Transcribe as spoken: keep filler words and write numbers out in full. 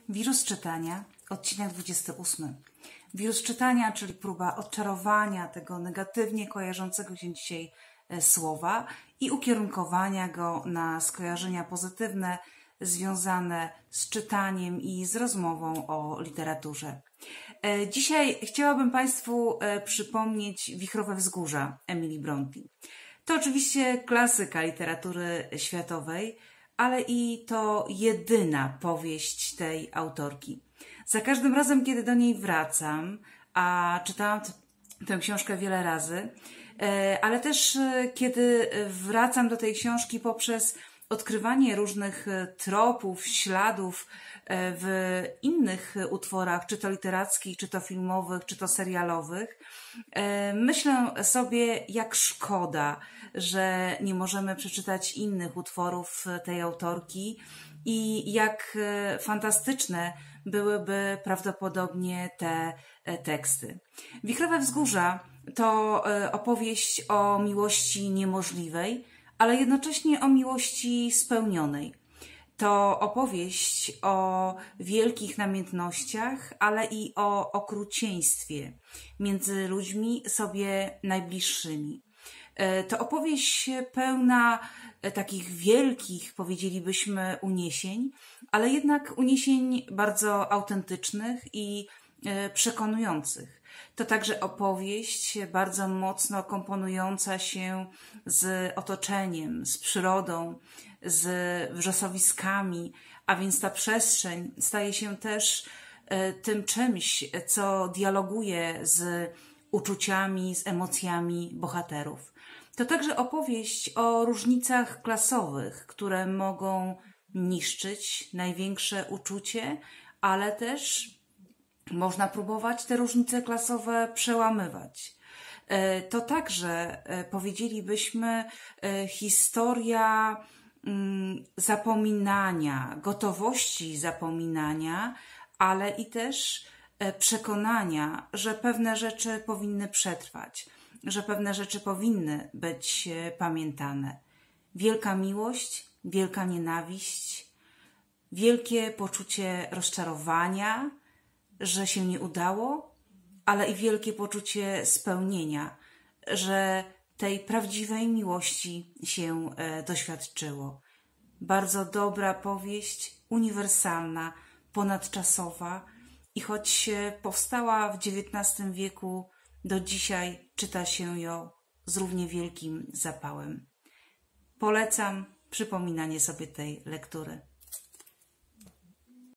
Wirus czytania, odcinek dwudziesty ósmy. Wirus czytania, czyli próba odczarowania tego negatywnie kojarzącego się dzisiaj słowa i ukierunkowania go na skojarzenia pozytywne związane z czytaniem i z rozmową o literaturze. Dzisiaj chciałabym Państwu przypomnieć Wichrowe wzgórza Emily Brontë. To oczywiście klasyka literatury światowej, ale i to jedyna powieść tej autorki. Za każdym razem, kiedy do niej wracam, a czytałam tę książkę wiele razy, ale też kiedy wracam do tej książki poprzez odkrywanie różnych tropów, śladów w innych utworach, czy to literackich, czy to filmowych, czy to serialowych, myślę sobie, jak szkoda, że nie możemy przeczytać innych utworów tej autorki i jak fantastyczne byłyby prawdopodobnie te teksty. Wichrowe wzgórza to opowieść o miłości niemożliwej, ale jednocześnie o miłości spełnionej. To opowieść o wielkich namiętnościach, ale i o okrucieństwie między ludźmi sobie najbliższymi. To opowieść pełna takich wielkich, powiedzielibyśmy, uniesień, ale jednak uniesień bardzo autentycznych i przekonujących. To także opowieść bardzo mocno komponująca się z otoczeniem, z przyrodą, z wrzosowiskami, a więc ta przestrzeń staje się też tym czymś, co dialoguje z uczuciami, z emocjami bohaterów. To także opowieść o różnicach klasowych, które mogą niszczyć największe uczucie, ale też można próbować te różnice klasowe przełamywać. To także, powiedzielibyśmy, historia zapominania, gotowości zapominania, ale i też przekonania, że pewne rzeczy powinny przetrwać, że pewne rzeczy powinny być pamiętane. Wielka miłość, wielka nienawiść, wielkie poczucie rozczarowania, że się nie udało, ale i wielkie poczucie spełnienia, że tej prawdziwej miłości się doświadczyło. Bardzo dobra powieść, uniwersalna, ponadczasowa i choć powstała w dziewiętnastym wieku, do dzisiaj czyta się ją z równie wielkim zapałem. Polecam przypominanie sobie tej lektury.